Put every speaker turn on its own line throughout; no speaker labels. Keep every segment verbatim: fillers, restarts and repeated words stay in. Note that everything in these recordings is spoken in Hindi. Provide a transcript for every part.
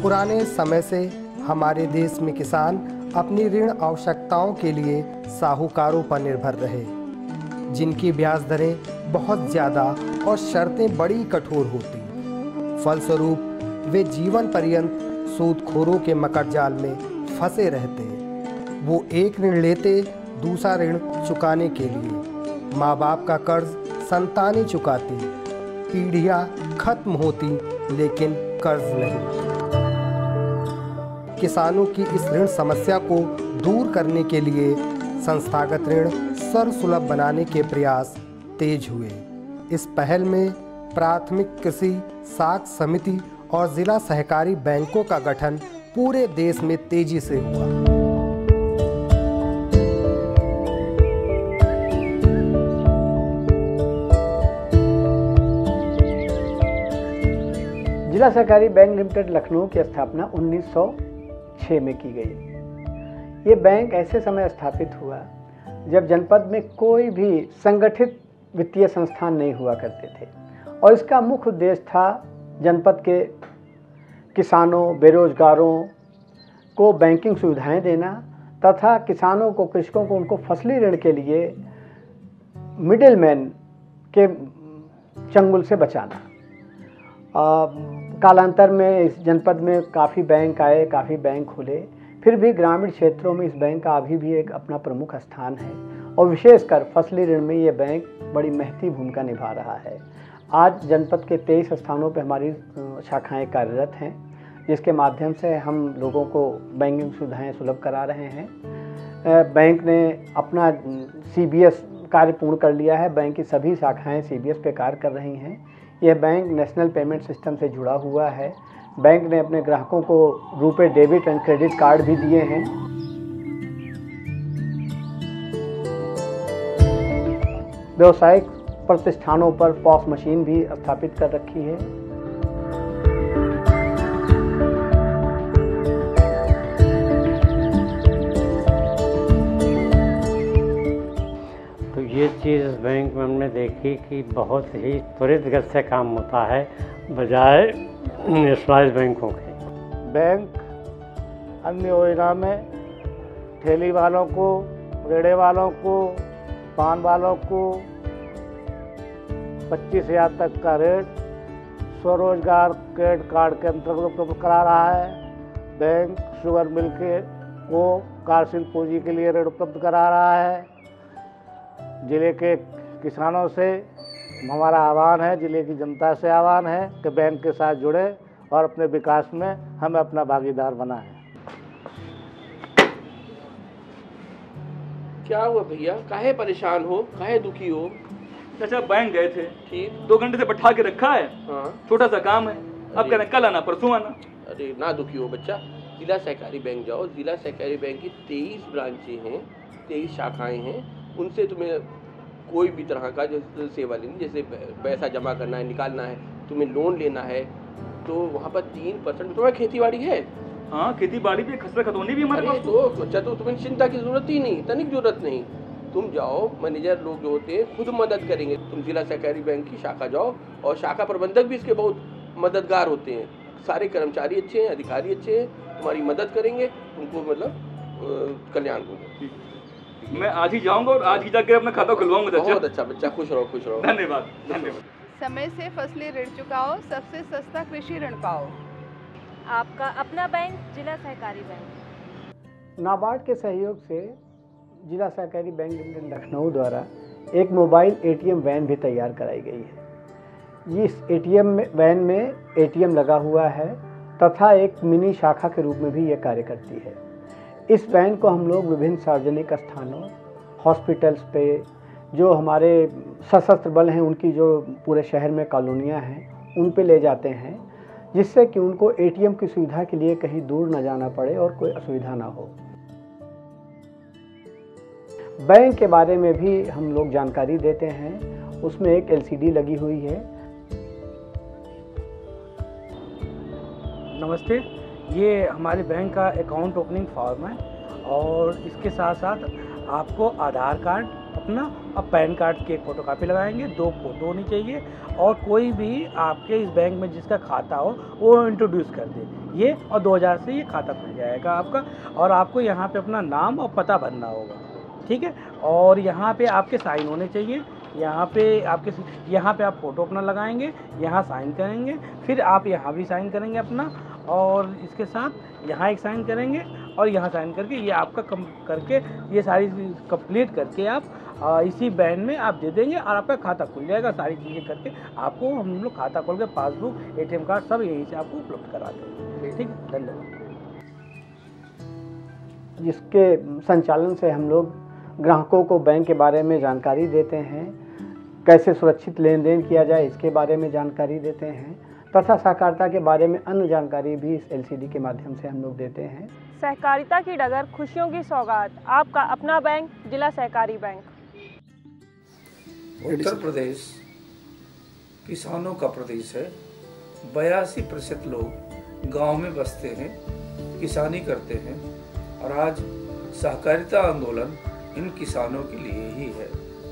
पुराने समय से हमारे देश में किसान अपनी ऋण आवश्यकताओं के लिए साहूकारों पर निर्भर रहे, जिनकी ब्याज दरें बहुत ज़्यादा और शर्तें बड़ी कठोर होती। फलस्वरूप वे जीवन पर्यंत सूदखोरों के मकड़जाल में फंसे रहते। वो एक ऋण लेते दूसरा ऋण चुकाने के लिए, माँ बाप का कर्ज संतानें चुकाती, पीढ़ियाँ खत्म होती लेकिन कर्ज नहीं। किसानों की इस ऋण समस्या को दूर करने के लिए संस्थागत ऋण सर्वसुलभ बनाने के प्रयास तेज हुए। इस पहल में प्राथमिक कृषि साख समिति और जिला सहकारी बैंकों का गठन पूरे देश में तेजी से हुआ।
जिला सहकारी बैंक लिमिटेड लखनऊ की स्थापना उन्नीस सौ छह में की गई। ये बैंक ऐसे समय स्थापित हुआ जब जनपद में कोई भी संगठित वित्तीय संस्थान नहीं हुआ करते थे और इसका मुख्य उद्देश्य था जनपद के किसानों, बेरोजगारों को बैंकिंग सुविधाएं देना तथा किसानों को, कृषकों को उनको फसली ऋण के लिए मिडिलमैन के चंगुल से बचाना। कालांतर में इस जनपद में काफ़ी बैंक आए, काफ़ी बैंक खुले, फिर भी ग्रामीण क्षेत्रों में इस बैंक का अभी भी एक अपना प्रमुख स्थान है और विशेषकर फसली ऋण में ये बैंक बड़ी महती भूमिका निभा रहा है। आज जनपद के तेईस स्थानों पर हमारी शाखाएं कार्यरत हैं, जिसके माध्यम से हम लोगों को बैंकिंग सुविधाएं सुलभ करा रहे हैं। बैंक ने अपना सी बी एस कार्य पूर्ण कर लिया है। बैंक की सभी शाखाएं सी बी एस पे कार्य कर रही हैं। यह बैंक नेशनल पेमेंट सिस्टम से जुड़ा हुआ है। बैंक ने अपने ग्राहकों को रुपए डेबिट एंड क्रेडिट कार्ड भी दिए हैं। व्यावसायिक प्रतिष्ठानों पर पॉस मशीन भी स्थापित कर रखी है।
तो ये चीज़ बैंक में हमने देखी कि बहुत ही त्वरित गति से काम होता है बजाय नेशनलाइज बैंकों के।
बैंक अन्य योजना में ठेली वालों को, रेड़े वालों को, पान वालों को पच्चीस हजार तक का रेट स्वरोजगार क्रेडिट कार्ड के अंतर्गत उपलब्ध करा रहा है। बैंक शुगर मिल के को कार्यशील पूंजी के लिए ऋण उपलब्ध करा रहा है। जिले के किसानों से हमारा आह्वान है, जिले की जनता से आह्वान है कि बैंक के साथ जुड़े और अपने विकास में हमें अपना भागीदार बनाएं।
क्या हुआ भैया, काहे परेशान हो, काहे दुखी हो?
चाचा बैंक गए थे,
ठीक,
दो घंटे से बैठा के रखा है।
हाँ,
छोटा सा काम है, अब कह रहे कल आना परसों आना।
अरे ना दुखी हो बच्चा, जिला सहकारी बैंक जाओ। जिला सहकारी बैंक की तेईस ब्रांचें हैं, तेईस शाखाएं हैं। उनसे तुम्हें कोई भी तरह का जैसे सेवा लेनी, जैसे पैसा जमा करना है, निकालना है, तुम्हें लोन लेना है, तो वहाँ पर तीन परसेंट तुम्हारी खेती बाड़ी है।
हाँ, खेती बाड़ी भी खसरा खतौनी भी हमारे पास।
तो अच्छा, तो तुम्हें चिंता की जरूरत ही नहीं, तनिक जरूरत नहीं। तुम जाओ, मैनेजर लोग जो होते हैं खुद मदद करेंगे। तुम जिला सहकारी बैंक की शाखा जाओ और शाखा प्रबंधक भी इसके बहुत मददगार होते हैं। सारे कर्मचारी अच्छे हैं, अधिकारी अच्छे हैं, तुम्हारी मदद करेंगे, उनको मतलब कल्याण होगा।
मैं आज ही जाऊंगा और आज ही जाकर अपना खाता खुलवाऊंगा चाचा।
बहुत अच्छा बच्चा, खुश रहो, खुश रहो।
धन्यवाद, धन्यवाद।
समय से फसली ऋण चुकाओ, सबसे सस्ता कृषि ऋण पाओ।
आपका अपना बैंक जिला सहकारी बैंक।
नाबार्ड के सहयोग से जिला सहकारी बैंक लिमिटेड लखनऊ द्वारा एक mobile A T M van भी तैयार कराई गई है। इस ए टी एम वैन में ए टी एम लगा हुआ है तथा एक मिनी शाखा के रूप में भी यह कार्य करती है। इस वैन को हम लोग विभिन्न सार्वजनिक स्थानों, हॉस्पिटल्स पे, जो हमारे सशस्त्र बल हैं उनकी जो पूरे शहर में कॉलोनियाँ हैं, उन पे ले जाते हैं, जिससे कि उनको ए टी एम की सुविधा के लिए कहीं दूर न जाना पड़े और कोई असुविधा ना हो। बैंक के बारे में भी हम लोग जानकारी देते हैं। उसमें एक एल सी डी लगी हुई है।
नमस्ते, ये हमारे बैंक का अकाउंट ओपनिंग फॉर्म है और इसके साथ साथ आपको आधार कार्ड अपना और पैन कार्ड की एक फ़ोटोकॉपी लगाएंगे, दो फोटो होनी चाहिए और कोई भी आपके इस बैंक में जिसका खाता हो वो इंट्रोड्यूस कर दे। ये, और दो हज़ार से ये खाता खुल जाएगा आपका। और आपको यहाँ पे अपना नाम और पता भरना होगा, ठीक है। और यहाँ पे आपके साइन होने चाहिए, यहाँ पे आपके यहाँ पे आप फ़ोटो अपना लगाएंगे, यहाँ साइन करेंगे, फिर आप यहाँ भी साइन करेंगे अपना, और इसके साथ यहाँ एक साइन करेंगे और यहाँ साइन करके ये आपका कम करके ये सारी कंप्लीट करके आप आ, इसी बैंक में आप दे देंगे और आपका खाता खुल जाएगा। सारी चीज़ें करके आपको हम लोग खाता खोल के पासबुक, एटीएम कार्ड सब यहीं से आपको उपलब्ध कराते हैं, ठीक है। धन्यवाद।
जिसके संचालन से हम लोग ग्राहकों को बैंक के बारे में जानकारी देते हैं, कैसे सुरक्षित लेन देन किया जाए इसके बारे में जानकारी देते हैं, तथा सहकारिता के बारे में अन्य जानकारी भी इस एलसीडी के माध्यम से हम लोग देते हैं।
सहकारिता की डगर, खुशियों की सौगात, आपका अपना बैंक जिला सहकारी बैंक।
उत्तर प्रदेश किसानों का प्रदेश है। बयासी प्रतिशत लोग गांव में बसते हैं, किसानी करते हैं, और आज सहकारिता आंदोलन इन किसानों के लिए ही है।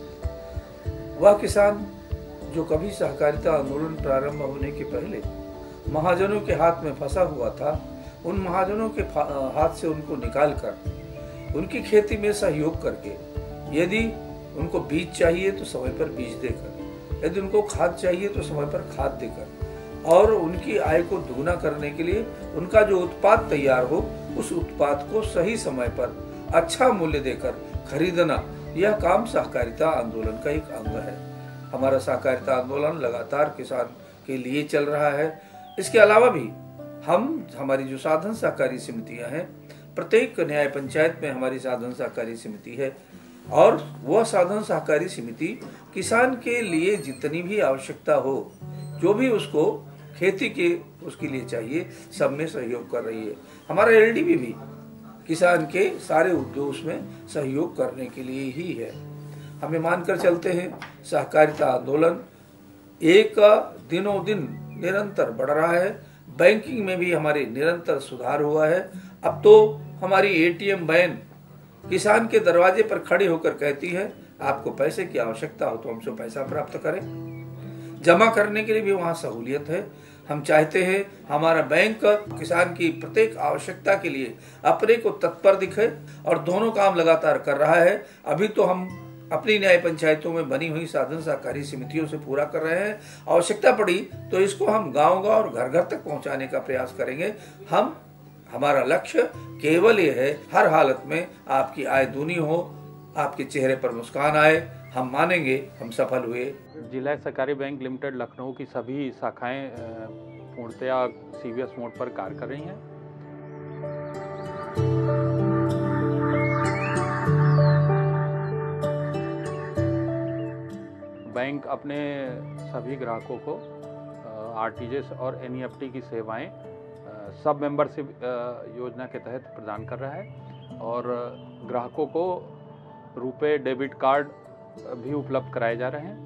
वह किसान जो कभी सहकारिता आंदोलन प्रारंभ होने के पहले महाजनों के हाथ में फंसा हुआ था, उन महाजनों के हाथ से उनको निकालकर उनकी खेती में सहयोग करके, यदि उनको बीज चाहिए तो समय पर बीज देकर, यदि उनको खाद चाहिए तो समय पर खाद देकर, और उनकी आय को दुगना करने के लिए उनका जो उत्पाद तैयार हो उस उत्पाद को सही समय पर अच्छा मूल्य देकर खरीदना, यह काम सहकारिता आंदोलन का एक अंग है। हमारा सहकारिता आंदोलन लगातार किसान के लिए चल रहा है। इसके अलावा भी हम हमारी जो साधन सहकारी समितियां हैं, प्रत्येक न्याय पंचायत में हमारी साधन सहकारी समिति है, और वह साधन सहकारी समिति किसान के लिए जितनी भी आवश्यकता हो, जो भी उसको खेती के उसके लिए चाहिए, सब में सहयोग कर रही है। हमारा एलडीबी भी किसान के सारे उद्योग में सहयोग करने के लिए ही है। हमें मानकर चलते हैं सहकारिता आंदोलन एक दिनों दिन निरंतर बढ़ रहा है। बैंकिंग में भी हमारे निरंतर सुधार हुआ है। अब तो हमारी एटीएम वैन किसान के दरवाजे पर खड़ी होकर कहती है, आपको पैसे की आवश्यकता हो तो हमसे पैसा प्राप्त करें। जमा करने के लिए भी वहाँ सहूलियत है। हम चाहते हैं हमारा बैंक किसान की प्रत्येक आवश्यकता के लिए अपने को तत्पर दिखे, और दोनों काम लगातार कर रहा है। अभी तो हम अपनी न्याय पंचायतों में बनी हुई साधन सहकारी समितियों से पूरा कर रहे हैं। आवश्यकता पड़ी तो इसको हम गांव-गांव और घर-घर तक पहुंचाने का प्रयास करेंगे। हम हमारा लक्ष्य केवल ये है, हर हालत में आपकी आय दूनी हो, आपके चेहरे पर मुस्कान आए। हम मानेंगे हम सफल हुए।
जिला सहकारी बैंक लिमिटेड लखनऊ की सभी शाखाएं पूर्णतया सीवीएस मोड पर कार्य कर रही हैं। बैंक अपने सभी ग्राहकों को आरटीजीएस और एनईएफटी की सेवाएं सब मेंबरशिप योजना के तहत प्रदान कर रहा है, और ग्राहकों को रुपए डेबिट कार्ड भी उपलब्ध कराए जा रहे हैं।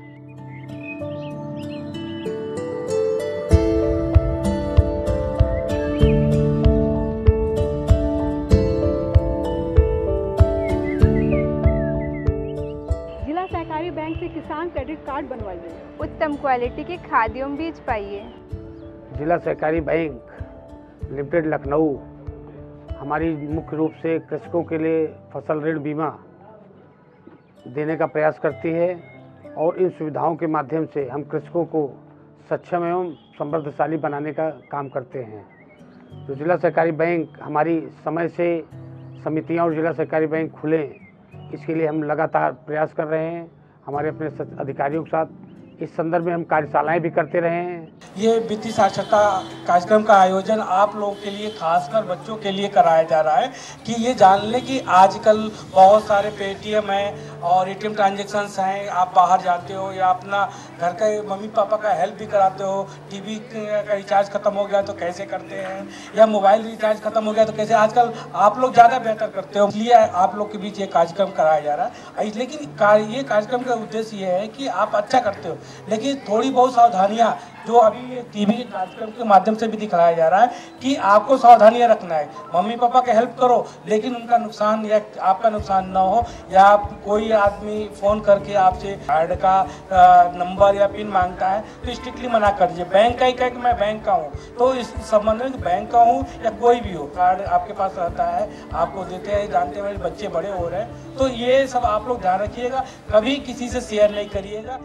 जिला सहकारी बैंक से किसान क्रेडिट कार्ड बनवाइए,
उत्तम क्वालिटी के खाद एवं बीज पाइए।
जिला सहकारी बैंक लिमिटेड लखनऊ हमारी मुख्य रूप से कृषकों के लिए फसल ऋण बीमा देने का प्रयास करती है, और इन सुविधाओं के माध्यम से हम कृषकों को सक्षम एवं समृद्धशाली बनाने का काम करते हैं। तो जिला सहकारी बैंक हमारी समय से समितियां और जिला सहकारी बैंक खुले, इसके लिए हम लगातार प्रयास कर रहे हैं हमारे अपने अधिकारियों के साथ। इस संदर्भ में हम कार्यशालाएं भी करते रहे हैं।
ये वित्तीय साक्षरता कार्यक्रम का आयोजन आप लोगों के लिए, खासकर बच्चों के लिए कराया जा रहा है कि ये जान लें कि आजकल बहुत सारे पेटीएम है और एटीएम ट्रांजैक्शंस हैं। आप बाहर जाते हो या अपना घर का मम्मी पापा का हेल्प भी कराते हो, टीवी का रिचार्ज खत्म हो गया तो कैसे करते हैं, या मोबाइल रिचार्ज खत्म हो गया तो कैसे, आजकल आप लोग ज़्यादा बेहतर करते हो, इसलिए आप लोग के बीच ये कार्यक्रम कराया जा रहा है। लेकिन ये कार्यक्रम का उद्देश्य ये है कि आप अच्छा करते हो, लेकिन थोड़ी बहुत सावधानियाँ जो अभी टीवी कार्यक्रम के माध्यम से भी दिखाया जा रहा है कि आपको सावधानियां रखना है, मम्मी पापा का हेल्प करो लेकिन उनका नुकसान या आपका नुकसान ना हो, या आप कोई आदमी फ़ोन करके आपसे कार्ड का नंबर या पिन मांगता है तो स्ट्रिक्टली मना कर दीजिए। बैंक का ही कहे कि मैं बैंक का हूँ, तो इस संबंध में बैंक का हूँ या कोई भी हो, कार्ड आपके पास रहता है, आपको देते हैं, जानते हैं मेरे बच्चे बड़े हो रहे हैं, तो ये सब आप लोग ध्यान रखिएगा, कभी किसी से शेयर नहीं करिएगा।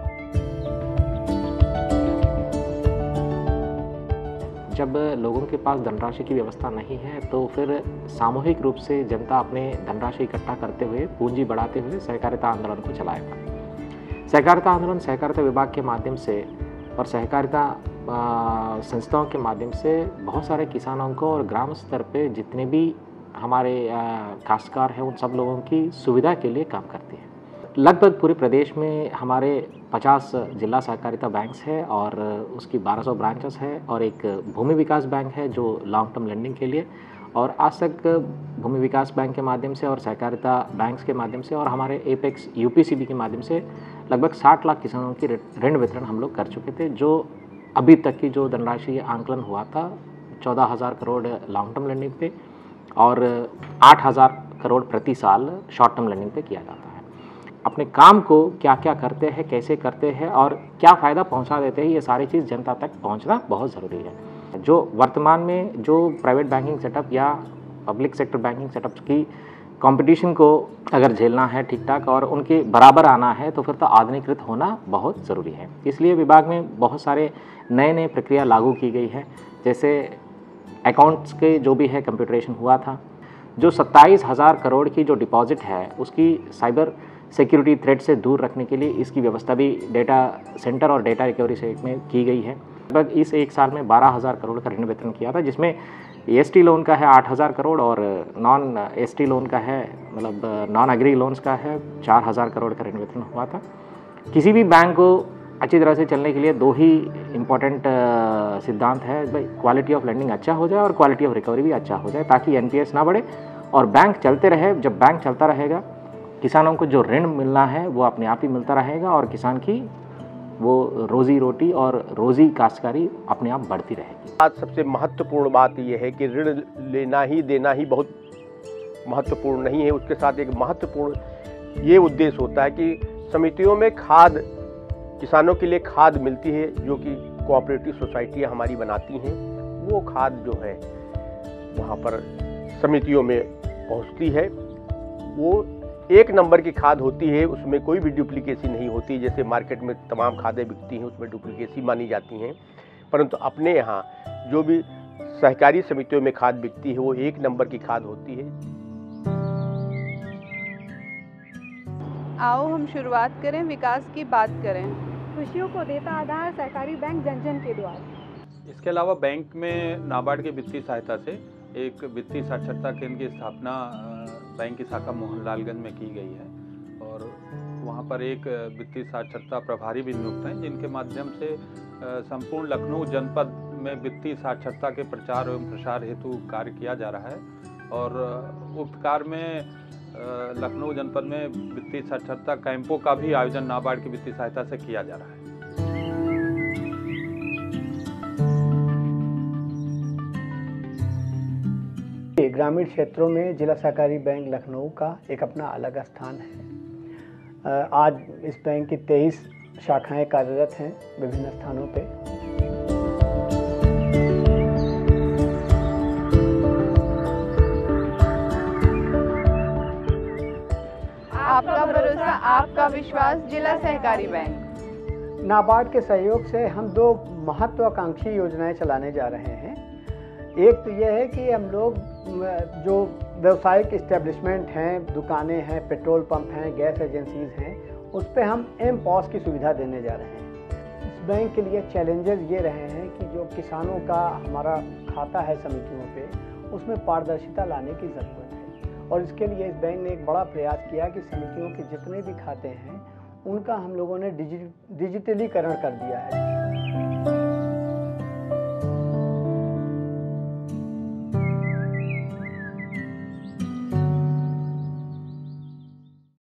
जब लोगों के पास धनराशि की व्यवस्था नहीं है तो फिर सामूहिक रूप से जनता अपने धनराशि इकट्ठा करते हुए पूंजी बढ़ाते हुए सहकारिता आंदोलन को चलाएगा। सहकारिता आंदोलन सहकारिता विभाग के माध्यम से और सहकारिता संस्थाओं के माध्यम से बहुत सारे किसानों को और ग्राम स्तर पे जितने भी हमारे काश्तकार हैं उन सब लोगों की सुविधा के लिए काम करती है। लगभग पूरे प्रदेश में हमारे पचास जिला सहकारिता बैंक्स है और उसकी बारह सौ ब्रांचेस है और एक भूमि विकास बैंक है जो लॉन्ग टर्म लेंडिंग के लिए, और आज तक भूमि विकास बैंक के माध्यम से और सहकारिता बैंक्स के माध्यम से और हमारे एपेक्स यूपीसीबी के माध्यम से लगभग साठ लाख किसानों की ऋण वितरण हम लोग कर चुके थे। जो अभी तक की जो धनराशि आंकलन हुआ था चौदह हज़ार करोड़ लॉन्ग टर्म लेंडिंग पे और आठ हज़ार करोड़ प्रति साल शॉर्ट टर्म लेंडिंग पे किया जाता है। अपने काम को क्या क्या करते हैं, कैसे करते हैं और क्या फ़ायदा पहुंचा देते हैं, ये सारी चीज़ जनता तक पहुंचना बहुत ज़रूरी है। जो वर्तमान में जो प्राइवेट बैंकिंग सेटअप या पब्लिक सेक्टर बैंकिंग सेटअप की कंपटीशन को अगर झेलना है ठीक ठाक और उनके बराबर आना है तो फिर तो आधुनिकृत होना बहुत ज़रूरी है। इसलिए विभाग में बहुत सारे नए नए प्रक्रिया लागू की गई है, जैसे अकाउंट्स के जो भी है कंप्यूटरेशन हुआ था, जो सत्ताईस हज़ार करोड़ की जो डिपॉजिट है उसकी साइबर सिक्योरिटी थ्रेट से दूर रखने के लिए इसकी व्यवस्था भी डेटा सेंटर और डेटा रिकवरी सेट में की गई है। लगभग इस एक साल में बारह हज़ार करोड़ का ऋण वितरण किया था, जिसमें एसटी लोन का है आठ हज़ार करोड़ और नॉन एसटी लोन का है मतलब नॉन एग्री लोन्स का है चार हज़ार करोड़ का ऋण वितरण हुआ था। किसी भी बैंक को अच्छी तरह से चलने के लिए दो ही इम्पोर्टेंट सिद्धांत है, भाई क्वालिटी ऑफ लेंडिंग अच्छा हो जाए और क्वालिटी ऑफ रिकवरी भी अच्छा हो जाए ताकि एनपीएस ना बढ़े और बैंक चलते रहे। जब बैंक चलता रहेगा किसानों को जो ऋण मिलना है वो अपने आप ही मिलता रहेगा और किसान की वो रोजी रोटी और रोजी काश्तकारी अपने आप बढ़ती रहेगी।
आज सबसे महत्वपूर्ण बात यह है कि ऋण लेना ही देना ही बहुत महत्वपूर्ण नहीं है, उसके साथ एक महत्वपूर्ण ये उद्देश्य होता है कि समितियों में खाद किसानों के लिए खाद मिलती है जो कि कोऑपरेटिव सोसाइटियाँ हमारी बनाती हैं। वो खाद जो है वहाँ पर समितियों में पहुँचती है, वो एक नंबर की खाद होती है, उसमें कोई भी डुप्लीकेसी नहीं होती। जैसे मार्केट में तमाम खादें बिकती हैं उसमें डुप्लीकेसी मानी जाती हैं, परंतु अपने यहाँ जो भी सहकारी समितियों में खाद बिकती है वो एक नंबर की खाद होती है।
आओ हम शुरुआत करें, विकास की बात करें।
खुशियों को देता आधार सहकारी बैंक जन जन के द्वार।
इसके अलावा बैंक में नाबार्ड की वित्तीय सहायता से एक वित्तीय साक्षरता केंद्र की स्थापना बैंक की शाखा मोहनलालगंज में की गई है और वहाँ पर एक वित्तीय साक्षरता प्रभारी भी नियुक्त हैं जिनके माध्यम से संपूर्ण लखनऊ जनपद में वित्तीय साक्षरता के प्रचार एवं प्रसार हेतु कार्य किया जा रहा है। और उक्त कार्य में लखनऊ जनपद में वित्तीय साक्षरता कैंपों का भी आयोजन नाबार्ड की वित्तीय सहायता से किया जा रहा है।
ग्रामीण क्षेत्रों में जिला सहकारी बैंक लखनऊ का एक अपना अलग स्थान है। आज इस बैंक की तेईस शाखाएं कार्यरत हैं विभिन्न स्थानों पे।
आपका भरोसा, आपका विश्वास, जिला सहकारी बैंक।
नाबार्ड के सहयोग से हम दो महत्वाकांक्षी योजनाएं चलाने जा रहे हैं। एक तो यह है कि हम लोग जो व्यावसायिक इस्टेब्लिशमेंट हैं, दुकानें हैं, पेट्रोल पंप हैं, गैस एजेंसीज हैं, उस पर हम एम पॉस की सुविधा देने जा रहे हैं। इस बैंक के लिए चैलेंजेस ये रहे हैं कि जो किसानों का हमारा खाता है समितियों पे, उसमें पारदर्शिता लाने की ज़रूरत है और इसके लिए इस बैंक ने एक बड़ा प्रयास किया कि समितियों के जितने भी खाते हैं उनका हम लोगों ने डिजि डिजिटलीकरण कर दिया है।